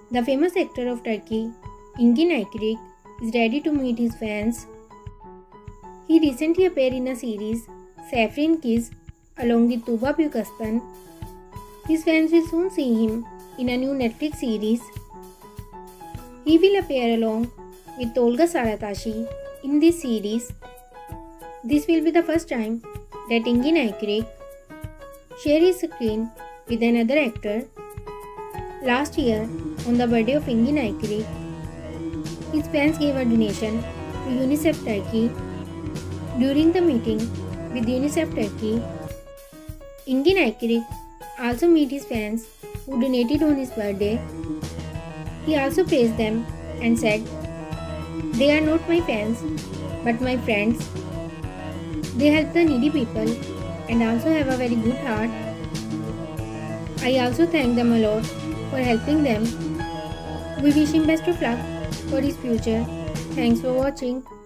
The famous actor of Turkey, Engin Aykirik, is ready to meet his fans. He recently appeared in a series, Saffron Kiss, along with Tuğba Büyükaslan. His fans will soon see him in a new Netflix series. He will appear along with Tolga Saratashi in this series. This will be the first time that Engin Aykirik share his screen with another actor. Last year, on the birthday of Engin Aykirik, his fans gave a donation to UNICEF Turkey. During the meeting with UNICEF Turkey, Engin Aykirik also met his fans who donated on his birthday. He also praised them and said, "They are not my fans, but my friends. They help the needy people and also have a very good heart. I also thank them a lot for helping them." We wish him best of luck for his future. Thanks for watching.